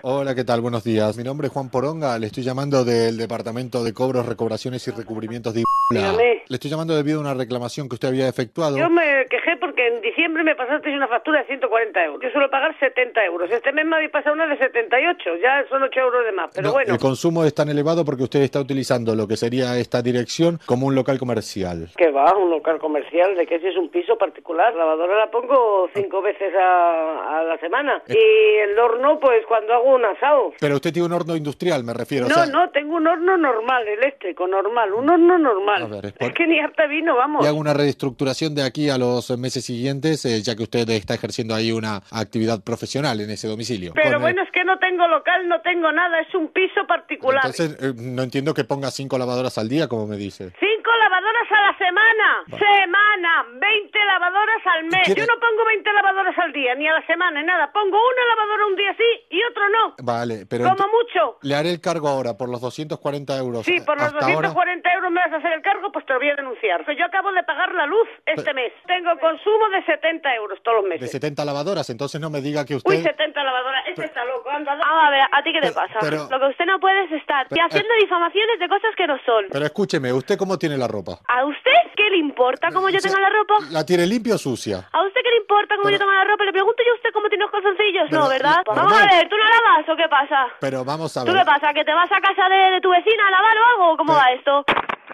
Hola, ¿qué tal? Buenos días. Mi nombre es Juan Poronga, le estoy llamando del Departamento de Cobros, Recobraciones y Recubrimientos de Ibla. Dígame. Le estoy llamando debido a una reclamación que usted había efectuado. Yo me quejé porque en diciembre me pasasteis una factura de 140 euros. Yo suelo pagar 70 euros. Este mes me habéis pasado una de 78. Ya son 8 euros de más, pero No, bueno. el consumo es tan elevado porque usted está utilizando lo que sería esta dirección como un local comercial. ¿Qué va? ¿Un local comercial? ¿De qué si es un piso particular? La lavadora la pongo 5 veces a la semana. Y el horno, pues cuando hago un asado. Pero usted tiene un horno industrial, me refiero. No, no, tengo un horno normal, eléctrico, normal. Un horno normal. A ver, es que ni harta vino, vamos. Y hago una reestructuración de aquí a los meses siguientes, ya que usted está ejerciendo ahí una actividad profesional en ese domicilio. Pero bueno, es que no tengo local, no tengo nada, es un piso particular. Entonces, no entiendo que ponga 5 lavadoras al día, como me dice. 5 lavadoras a la semana. Semana. 20 lavadoras al mes. Yo no pongo 20 lavadoras al día, ni a la semana, ni nada. Pongo una lavadora un día sí y otro no. Vale, pero... Como mucho. Le haré el cargo ahora por los 240 euros. Sí, por los 240 euros me vas a hacer el cargo, pues te lo voy a denunciar. Pues yo acabo de pagar la luz este mes. Tengo consumo de 70 euros todos los meses. De 70 lavadoras, entonces no me diga que usted... Uy, 70 lavadoras. Este está loco, anda. A ver, ¿a ti qué te pasa? Lo que usted no puede es estar haciendo difamaciones de cosas que no son. Pero escúcheme, ¿usted cómo tiene la ropa? ¿A usted qué le importa cómo yo tenga la ropa? ¿La tiene limpia o sucia? ¿A usted qué le importa cómo yo tenga la ropa? Le pregunto yo a usted cómo tiene los calzoncillos, ¿no, verdad? Vamos a ver, ¿tú no lavas o qué pasa? Pero vamos a ver... ¿Tú qué pasa? ¿Que te vas a casa de tu vecina a lavar o algo? ¿Cómo va esto?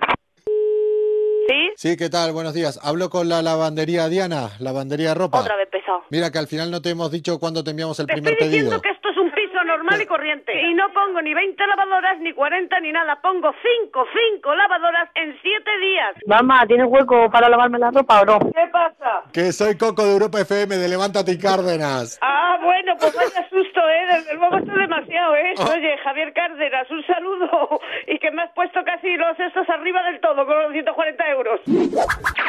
¿Sí? Sí, ¿qué tal? Buenos días. Hablo con la lavandería Diana, lavandería ropa. Otra vez pesado. Mira que al final no te hemos dicho cuándo te enviamos el Te primer estoy pedido. diciendo que esto es un piso normal y corriente. Y no pongo ni 20 lavadoras, ni 40, ni nada. Pongo 5 lavadoras en 7 días. Mamá, ¿tienes hueco para lavarme la ropa o no? ¿Qué pasa? Que soy Coco de Europa FM, de Levántate y Cárdenas. Ah, bueno, pues vaya susto, desde luego esto es demasiado, Oye, Javier Cárdenas, un saludo. Y que me has puesto casi los estos arriba del todo con los 140 euros.